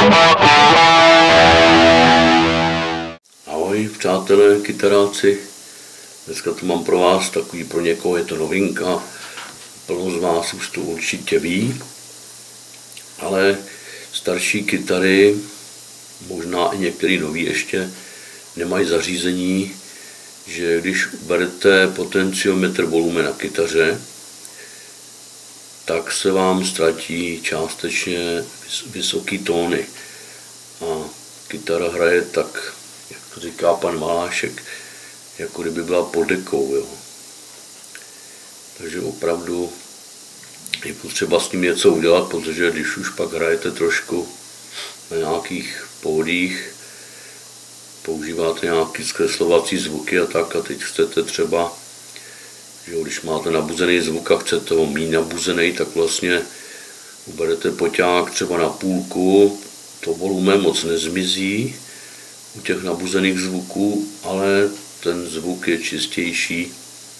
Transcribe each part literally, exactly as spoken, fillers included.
Ahoj přátelé, kytaráci. Dneska tu mám pro vás takový, pro někoho je to novinka, plno z vás už to určitě ví, ale starší kytary, možná i některý nový ještě, nemají zařízení, že když uberete potenciometr volume na kytaře, tak se vám ztratí částečně vysoký tóny. A kytara hraje tak, jak to říká pan Malášek, jako kdyby byla pod dekou. Jo. Takže opravdu je potřeba s tím něco udělat, protože když už pak hrajete trošku na nějakých pódích, používáte nějaké zkreslovací zvuky a tak, a teď chcete třeba, že když máte nabuzený zvuk a chcete ho mít nabuzený, tak vlastně uberete poťák třeba na půlku, to volume moc nezmizí u těch nabuzených zvuků, ale ten zvuk je čistější,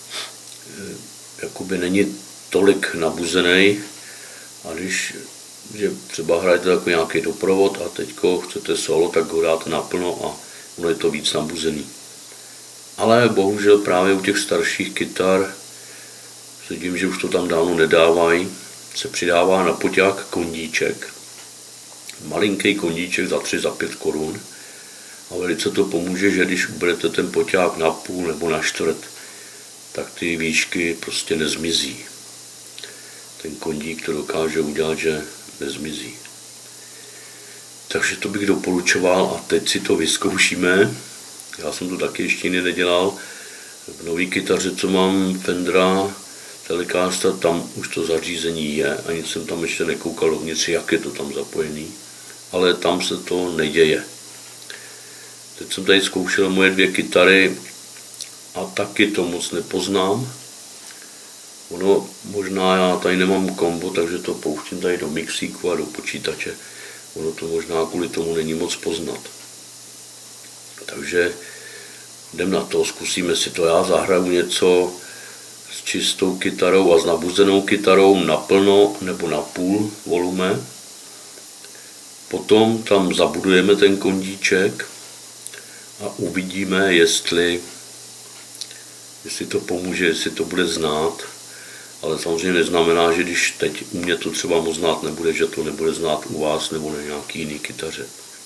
jakoby není tolik nabuzený, a když že třeba hrajete jako nějaký doprovod a teďko chcete solo, tak ho dáte naplno a ono je to víc nabuzený. Ale bohužel právě u těch starších kytar, vidím, že už to tam dávno nedávají, se přidává na poťák kondíček. Malinký kondíček za tři, za pět korun. A velice to pomůže, že když uberete ten poťák na půl nebo na čtvrt, tak ty výšky prostě nezmizí. Ten kondík to dokáže udělat, že nezmizí. Takže to bych doporučoval a teď si to vyzkoušíme. Já jsem to taky ještě jiný nedělal. V nový kytaře, co mám Fendera Telecaster, tam už to zařízení je. Ani jsem tam ještě nekoukal dovnitř, jak je to tam zapojený. Ale tam se to neděje. Teď jsem tady zkoušel moje dvě kytary a taky to moc nepoznám. Ono, možná já tady nemám kombo, takže to pouštím tady do mixíku a do počítače. Ono to možná kvůli tomu není moc poznat. Takže jdem na to, zkusíme si to. Já zahraju něco s čistou kytarou a s nabuzenou kytarou naplno nebo na půl volume. Potom tam zabudujeme ten kondíček a uvidíme, jestli, jestli to pomůže, jestli to bude znát. Ale samozřejmě neznamená, že když teď u mě to třeba moc znát nebude, že to nebude znát u vás nebo na nějaký jiný kytaře.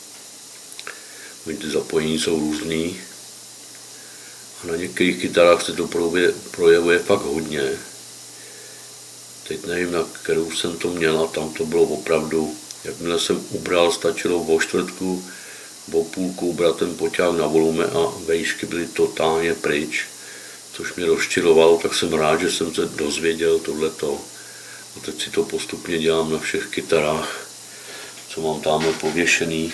Ty zapojení jsou různý a na některých kytarách se to projevuje, projevuje fakt hodně. Teď nevím, na kterou jsem to měl, a tam to bylo opravdu, jakmile jsem ubral, stačilo o čtvrtku, o půlku ubrat ten poťák na volume a vejšky byly totálně pryč, což mě rozčilovalo, tak jsem rád, že jsem se dozvěděl tohleto. A teď si to postupně dělám na všech kytarách, co mám tamhle pověšený.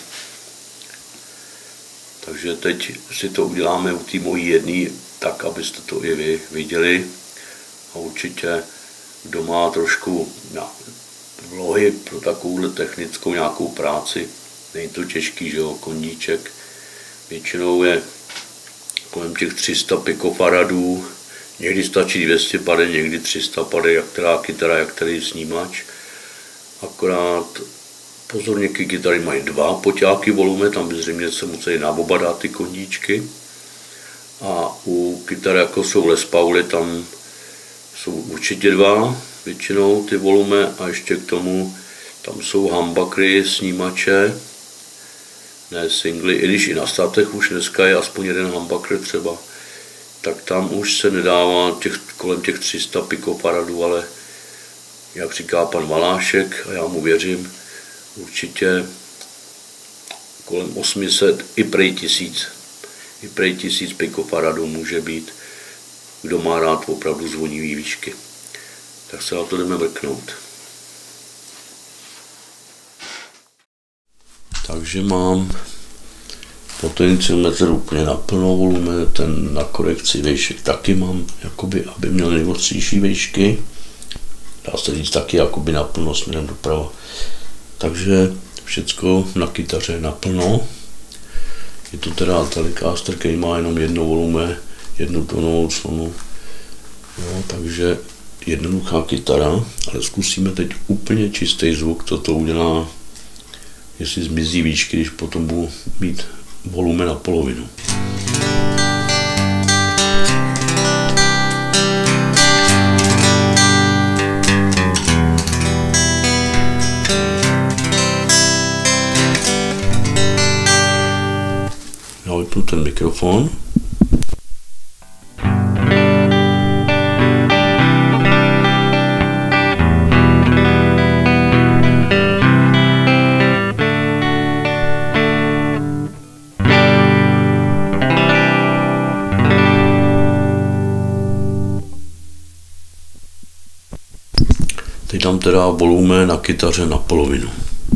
Takže teď si to uděláme u té mojí jedné, tak abyste to i vy viděli. A určitě, kdo má trošku na vlohy pro takovouhle technickou nějakou práci, není to těžký, že jo, kondíček. Většinou je kolem těch tři sta pikofaradů, někdy stačí dvě stě pade, někdy tři sta pade, jak která kytara, jak který snímač. Akorát pozor, některé kytary mají dva poťáky volume, tam by zřejmě se museli na oba dát ty kondíčky. A u kytar, jako jsou Les Pauly, tam jsou určitě dva, většinou ty volume, a ještě k tomu tam jsou humbuckery, snímače, ne singly, i když i na statech už dneska je aspoň jeden humbucker třeba, tak tam už se nedává těch, kolem těch tři sta pikofaradů, ale jak říká pan Malášek, a já mu věřím, určitě kolem osm set i prej tisíc. I prej tisíc pikofaradů může být, kdo má rád opravdu zvonivý výšky. Tak se na to jdeme mrknout. Takže mám potenciometr úplně naplno volume, ten na korekci vejšek taky mám, jakoby, aby měl nejostřejší vejšky. Dá se říct taky jakoby naplno směrem doprava. Takže všecko na kytaře naplno. Je to teda Telecaster, který má jenom jedno volume, jednu tónovou clonu. No, takže jednoduchá kytara, ale zkusíme teď úplně čistý zvuk, co to udělá jestli zmizí výšky, když potom budu mít volumen na polovinu. Já vypnu ten mikrofon. Teď dám teda volumen na kytaře na polovinu.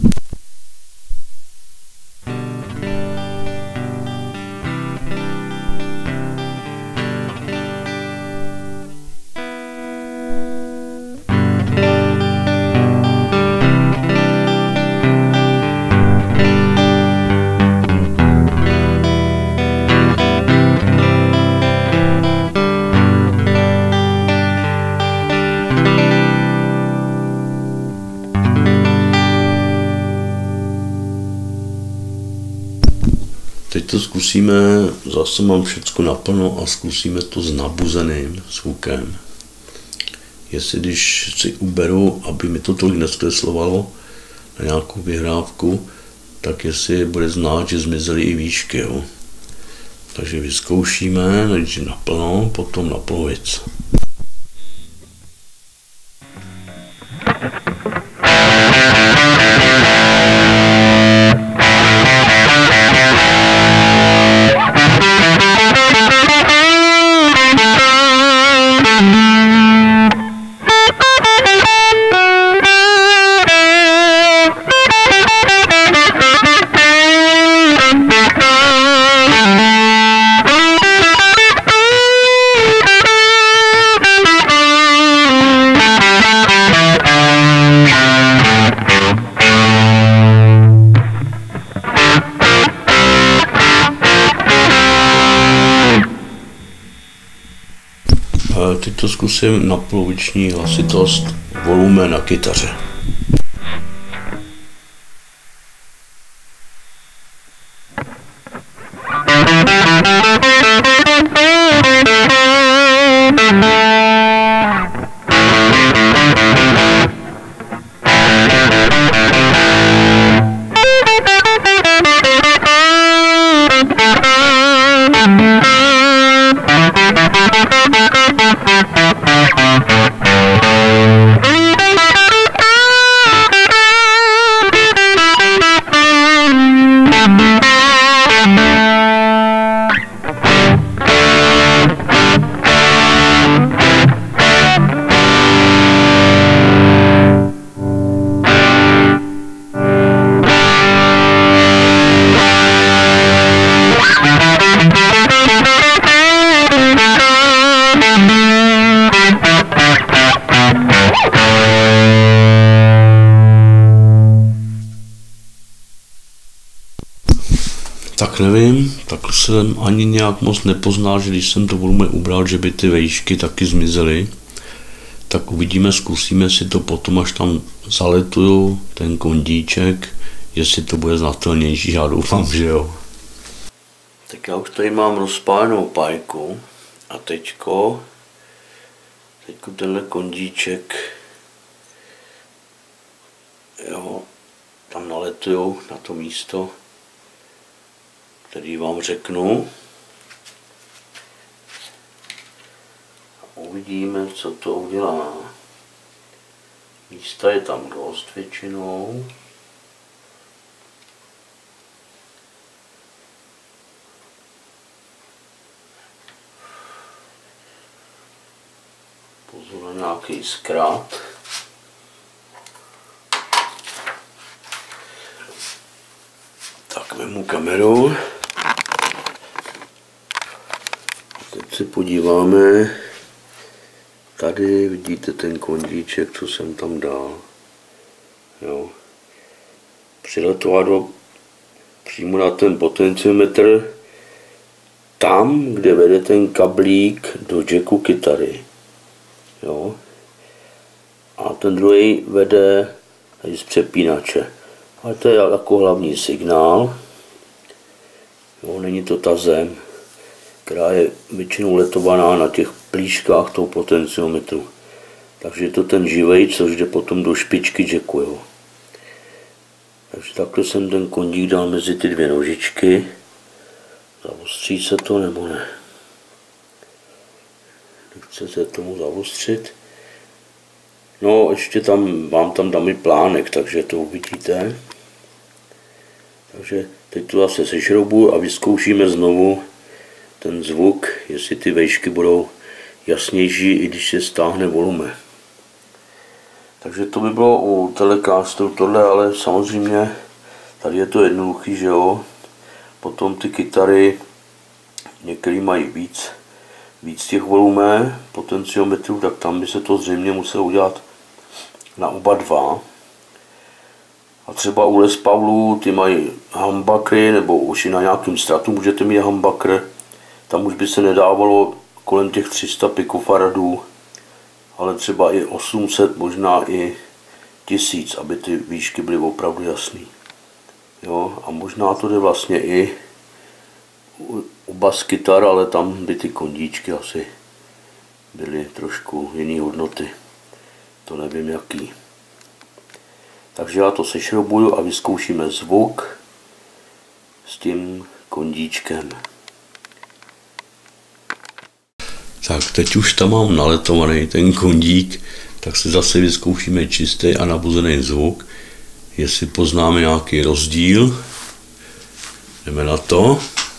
Teď to zkusíme, zase mám všechno naplno a zkusíme to s nabuzeným zvukem. Jestli když si uberu, aby mi to tolik neskreslovalo na nějakou vyhrávku, tak jestli bude znát, že zmizely i výšky. Jo. Takže vyzkoušíme, nejdřív naplno, potom na polovic. Teď to zkusím na poloviční hlasitost, volumen na kytaře. Tak nevím, tak jsem ani nějak moc nepoznal, že když jsem to volumen ubral, že by ty výšky taky zmizely. Tak uvidíme, zkusíme si to potom, až tam zaletuju ten kondíček, jestli to bude znatelnější, já doufám, že jo. Tak já už tady mám rozpálenou pájku a teďko, teďko tenhle kondíček, jo, tam naletuju na to místo, který vám řeknu. A uvidíme, co to udělá. Místa je tam dost většinou. Pozor na nějaký zkrát. Tak vezmu kameru. Teď se podíváme. Tady vidíte ten kondíček, co jsem tam dal. Jo. Přiletovadlo přímo na ten potenciometr, tam, kde vede ten kablík do jacku kytary. Jo. A ten druhý vede z přepínače. Ale to je jako hlavní signál. Jo, není to ta zem, která je většinou letovaná na těch plíškách toho potenciometru. Takže je to ten živej, což jde potom do špičky jacku. Jo. Takže takhle jsem ten kondík dal mezi ty dvě nožičky. Zavostří se to nebo ne? Nechce se tomu zavostřit. No, ještě tam, mám tam dám i plánek, takže to uvidíte. Takže teď to zase sešroubuju a vyzkoušíme znovu ten zvuk, jestli ty vejšky budou jasnější, i když se stáhne volume. Takže to by bylo u Telecasteru tohle, ale samozřejmě tady je to jednoduchý, že jo. Potom ty kytary, některý mají víc, víc těch volumé potenciometrů, tak tam by se to zřejmě muselo udělat na oba dva. A třeba u Les Paulů ty mají humbuckery, nebo už i na nějakém stratu můžete mít humbucker. Tam už by se nedávalo kolem těch tři sta pikofaradů, ale třeba i osm set, možná i tisíc, aby ty výšky byly opravdu jasný. Jo, a možná to jde vlastně i u, u bas kytar, ale tam by ty kondíčky asi byly trošku jiný hodnoty. To nevím jaký. Takže já to sešroubuju a vyzkoušíme zvuk s tím kondíčkem. Tak teď už tam mám naletovaný ten kondík, tak si zase vyzkoušíme čistý a nabuzený zvuk, jestli poznáme nějaký rozdíl. Jdeme na to.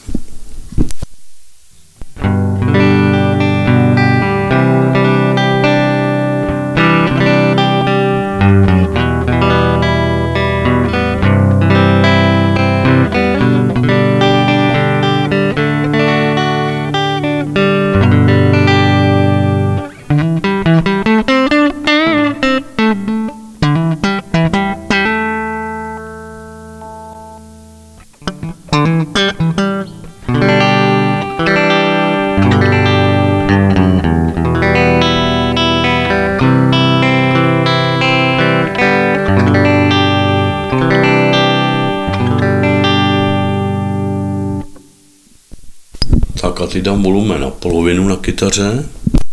Tak a teď dám volumen na polovinu na kytaře.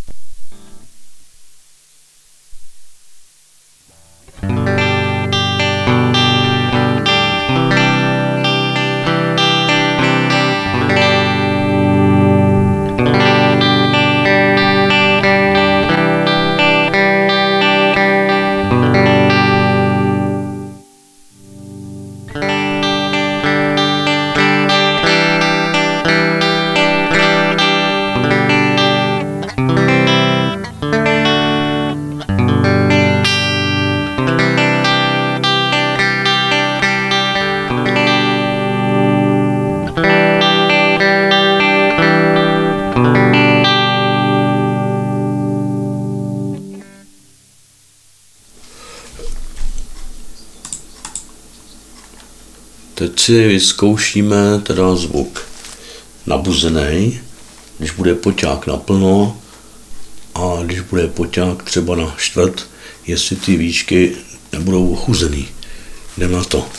Teď si vyzkoušíme teda zvuk nabuzený, když bude poťák naplno a když bude poťák třeba na čtvrt, jestli ty výšky nebudou ochuzený. Jdeme na to.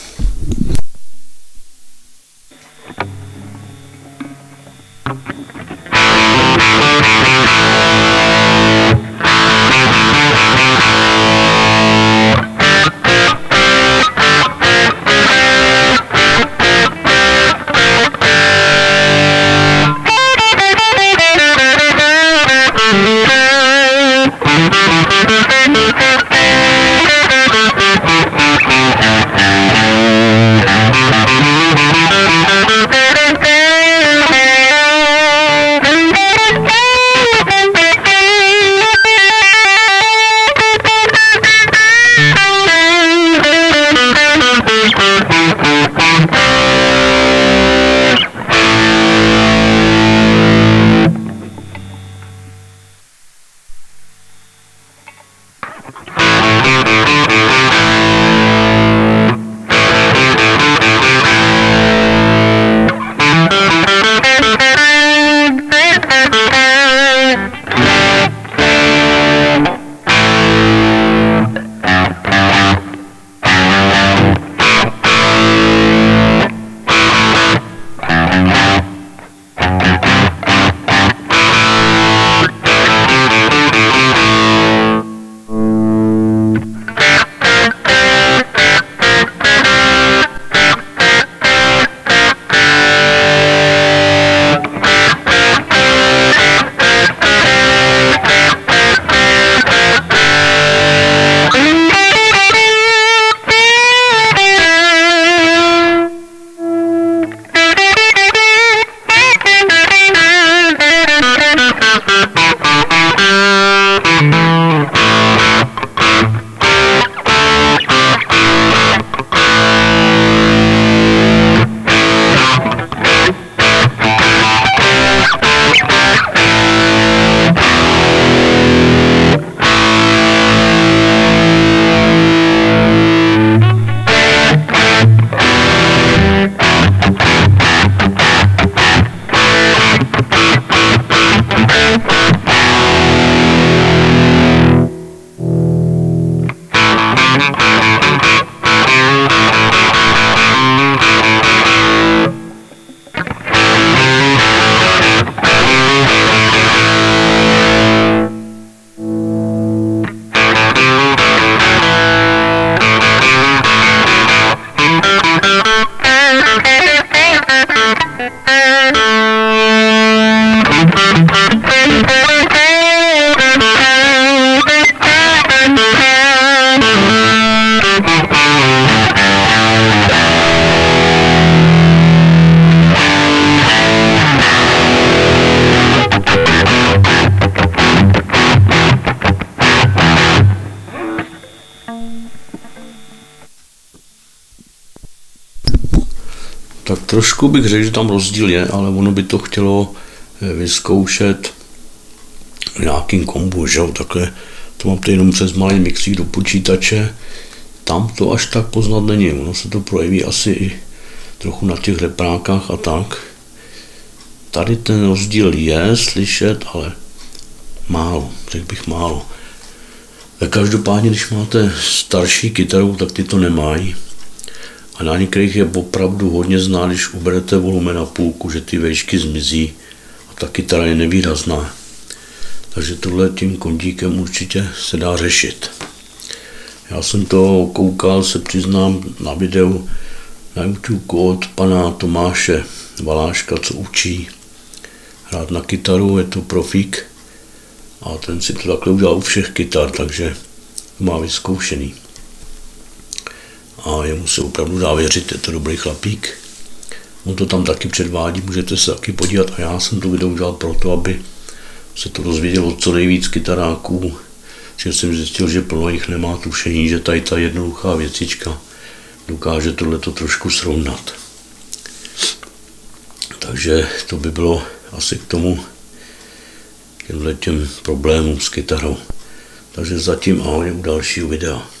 Tak trošku bych řekl, že tam rozdíl je, ale ono by to chtělo vyzkoušet v nějakým kombu, že jo, takhle to mám tady jenom přes malý mixík do počítače, tam to až tak poznat není, ono se to projeví asi i trochu na těch reprákách a tak. Tady ten rozdíl je slyšet, ale málo, řekl bych málo. Každopádně, když máte starší kytaru, tak ty to nemají. A na některých je opravdu hodně znát, když uberete volumen na půlku, že ty vejšky zmizí a ta kytara je nevýrazná. Takže tohle tím kondíkem určitě se dá řešit. Já jsem to koukal, se přiznám, na videu na YouTube od pana Tomáše Valáška, co učí hrát na kytaru, je to profík a ten si to takhle udělal u všech kytar, takže má vyzkoušený. A jemu se opravdu dá věřit, je to dobrý chlapík. On to tam taky předvádí, můžete se taky podívat a já jsem to video udělal proto, aby se to dozvědělo co nejvíc kytaráků, že jsem zjistil, že plno jich nemá tušení, že tady ta jednoduchá věcička dokáže tohleto trošku srovnat. Takže to by bylo asi k tomu těmhle těm problémům s kytarou. Takže zatím ahoj u dalšího videa.